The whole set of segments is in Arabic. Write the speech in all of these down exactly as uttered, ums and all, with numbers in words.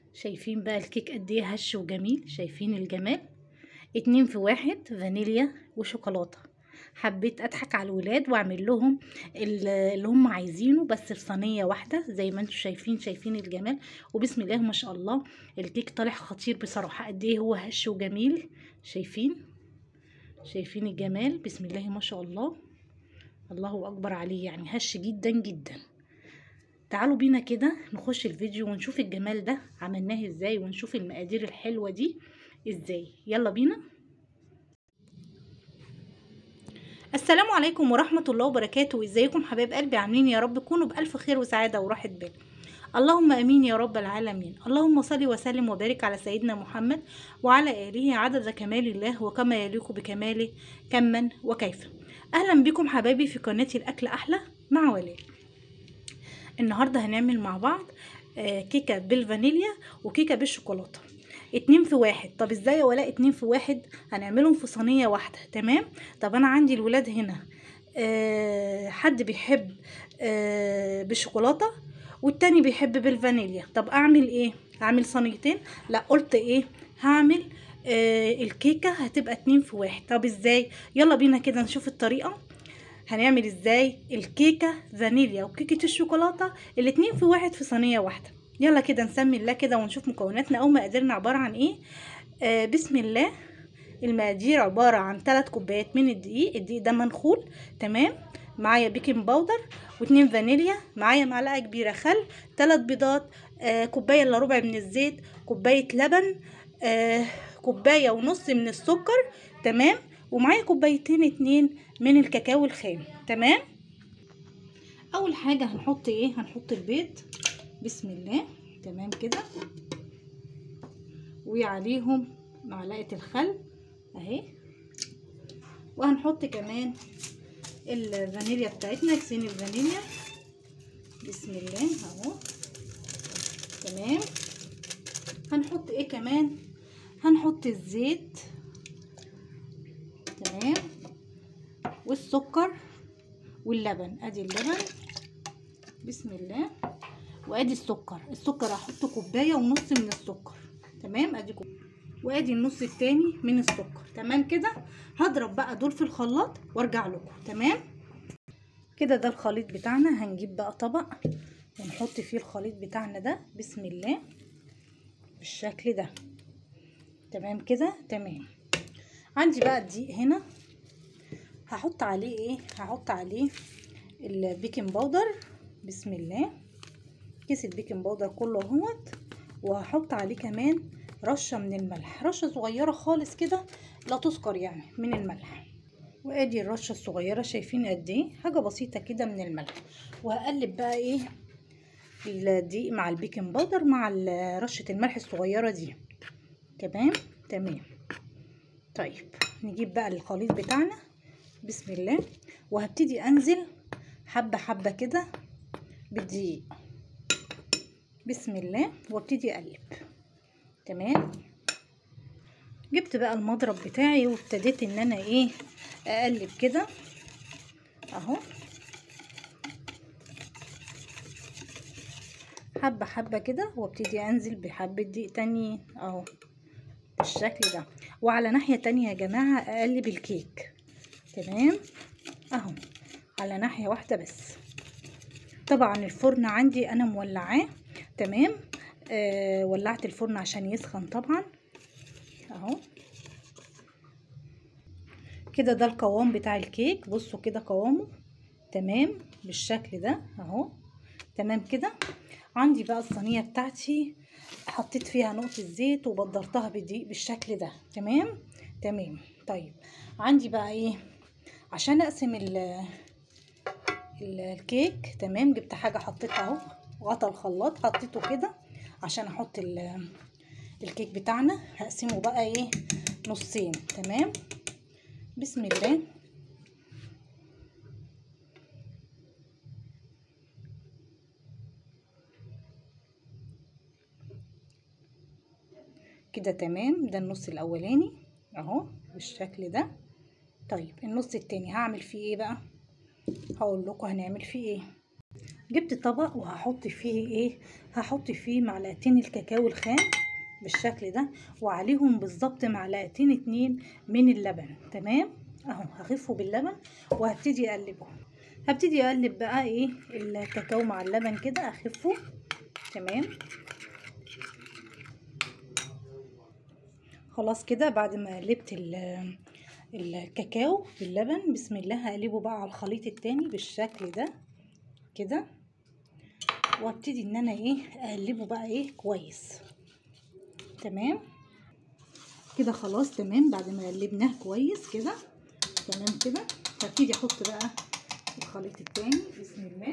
شايفين بقى الكيك قد ايه هش وجميل؟ شايفين الجمال؟ اتنين في واحد، فانيليا وشوكولاتة. حبيت اضحك على الولاد واعمل لهم اللي هم عايزينه بس في صينيه واحده زي ما انتم شايفين. شايفين الجمال؟ وبسم الله ما شاء الله الكيك طالع خطير بصراحه. قد ايه هو هش وجميل؟ شايفين؟ شايفين الجمال؟ بسم الله ما شاء الله، الله اكبر عليه، يعني هش جدا جدا. تعالوا بينا كده نخش الفيديو ونشوف الجمال ده عملناه ازاي، ونشوف المقادير الحلوه دي ازاي. يلا بينا. السلام عليكم ورحمة الله وبركاته. ازيكم حبايب قلبي؟ عاملين يا رب تكونوا بألف خير وسعادة وراحة بال. اللهم امين يا رب العالمين. اللهم صل وسلم وبارك على سيدنا محمد وعلى آله عدد كمال الله وكما يليق بكماله كما وكيف. اهلا بكم حبايبي في قناتي الاكل احلى مع ولاء. النهارده هنعمل مع بعض كيكة بالفانيليا وكيكة بالشوكولاتة، اتنين في واحد. طب ازاي يا ولاء اتنين في واحد؟ هنعملهم في صينية واحدة. تمام. طب انا عندي الولاد هنا أه حد بيحب أه بالشوكولاتة والتاني بيحب بالفانيليا. طب اعمل ايه؟ اعمل صينيتين؟ لا، قلت ايه، هعمل أه الكيكة هتبقى اتنين في واحد. طب ازاي؟ يلا بينا كده نشوف الطريقة. هنعمل ازاي الكيكة فانيليا وكيكة الشوكولاتة الاتنين في واحد في صينية واحدة. يلا كده نسمي الله كده ونشوف مكوناتنا او مقاديرنا عبارة عن ايه. آه بسم الله. المقادير عبارة عن ثلاث كوبايات من الدقيق. الدقيق ده منخول. تمام. معايا بيكنج باودر واتنين فانيليا، معايا معلقة كبيرة خل، ثلاث بيضات، آه كوباية الا ربع من الزيت، كوباية لبن، آه كوباية ونص من السكر. تمام. ومعايا كوبايتين اتنين من الكاكاو الخام. تمام. اول حاجة هنحط ايه؟ هنحط البيض. بسم الله. تمام كده. وعليهم معلقة الخل اهي. وهنحط كمان الفانيليا بتاعتنا، كيسين الفانيليا. بسم الله اهو. تمام. هنحط ايه كمان؟ هنحط الزيت. تمام. والسكر واللبن. ادي اللبن. بسم الله. وادي السكر. السكر هحط كوبايه ونص من السكر. تمام. ادي كوبايه وادي النص التاني من السكر. تمام كده. هضرب بقى دول في الخلاط وارجع لكم. تمام كده. ده الخليط بتاعنا. هنجيب بقى طبق ونحط فيه الخليط بتاعنا ده. بسم الله. بالشكل ده. تمام كده. تمام. عندي بقى الدقيق هنا. هحط عليه ايه؟ هحط عليه البيكنج باودر. بسم الله. كيس البيكنج باودر كله اهوت. وهحط عليه كمان رشه من الملح، رشه صغيره خالص كده لا تذكر يعني، من الملح. وادي الرشه الصغيره. شايفين قد ايه؟ حاجه بسيطه كده من الملح. وهقلب بقى ايه الدقيق مع البيكنج باودر مع رشه الملح الصغيره دي. تمام. تمام. طيب نجيب بقى الخليط بتاعنا. بسم الله. وهبتدي انزل حبه حبه كده بالدقيق. بسم الله. وابتدي اقلب. تمام. جبت بقى المضرب بتاعي وابتديت ان انا ايه اقلب كده اهو، حبه حبه كده. وابتدي انزل بحبه دقيق تاني اهو بالشكل ده. وعلى ناحيه تانية يا جماعه اقلب الكيك. تمام اهو على ناحيه واحده بس. طبعا الفرن عندي انا مولعاه. تمام. آه ولعت الفرن عشان يسخن طبعا اهو كده. ده القوام بتاع الكيك. بصوا كده قوامه. تمام بالشكل ده اهو. تمام كده. عندي بقى الصينيه بتاعتي حطيت فيها نقطه زيت وبدرتها بالدقيق بالشكل ده. تمام. تمام. طيب عندي بقى ايه عشان اقسم ال الكيك. تمام. جبت حاجه حطيتها اهو، غطا الخلاط حطيته كده عشان احط الكيك بتاعنا. هقسمه بقى ايه نصين. تمام. بسم الله. كده تمام. ده النص الاولاني اهو بالشكل ده. طيب النص التاني هعمل فيه ايه بقى؟ هقول لكم هنعمل فيه ايه. جبت طبق وهحط فيه ايه، هحط فيه معلقتين الكاكاو الخام بالشكل ده، وعليهم بالظبط معلقتين اتنين من اللبن. تمام اهو، هخفه باللبن وهبتدي اقلبه. هبتدي اقلب بقى ايه الكاكاو مع اللبن كده، اخفه. تمام خلاص كده بعد ما قلبت الكاكاو باللبن، بسم الله هقلبه بقى على الخليط التاني بالشكل ده كده، وابتدي ان انا ايه اقلبه بقى ايه كويس. تمام كده خلاص. تمام بعد ما قلبناه كويس كده تمام كده، هبتدي احط بقى الخليط التاني بسم الله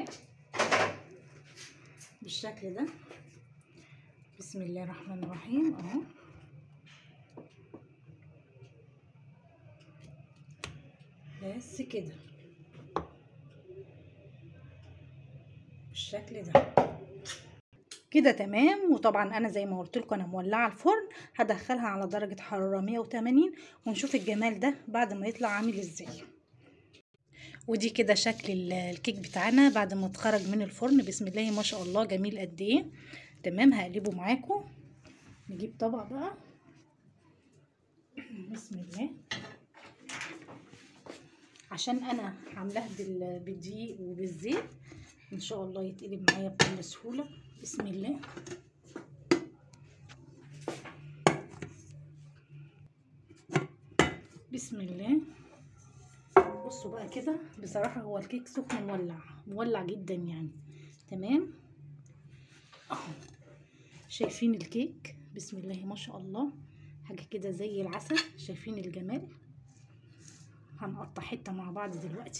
بالشكل ده. بسم الله الرحمن الرحيم اهو. بس كده بالشكل ده كده تمام. وطبعا انا زي ما قلت لكم انا مولعه الفرن، هدخلها على درجه حراره مية وتمانين ونشوف الجمال ده بعد ما يطلع عامل ازاي. ودي كده شكل الكيك بتاعنا بعد ما اتخرج من الفرن. بسم الله ما شاء الله جميل قد ايه. تمام هقلبه معاكم. نجيب طبق بقى بسم الله، عشان انا عاملاه بالدقيق وبالزيت ان شاء الله يتقلب معايا بكل سهوله. بسم الله بسم الله. بصوا بقى كده، بصراحه هو الكيك سخن مولع مولع جدا يعني. تمام اهو، شايفين الكيك بسم الله ما شاء الله، حاجه كده زي العسل. شايفين الجمال. هنقطع حته مع بعض دلوقتي.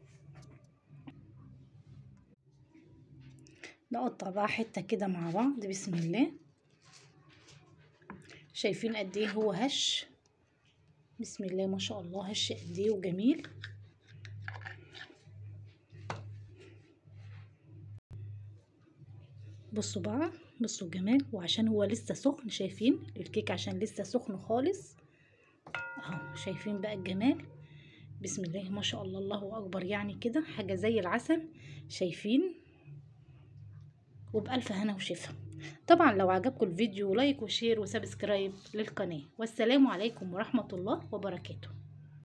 نقطع بقى حته كده مع بعض بسم الله. شايفين قد ايه هو هش. بسم الله ما شاء الله هش قد ايه وجميل. بصوا بقى بصوا الجمال. وعشان هو لسه سخن، شايفين الكيك عشان لسه سخن خالص اهو. شايفين بقى الجمال بسم الله ما شاء الله الله اكبر، يعني كده حاجه زي العسل. شايفين؟ وبألف هنا وشفا. طبعا لو عجبكم الفيديو لايك وشير وسبسكرايب للقناه. والسلام عليكم ورحمه الله وبركاته.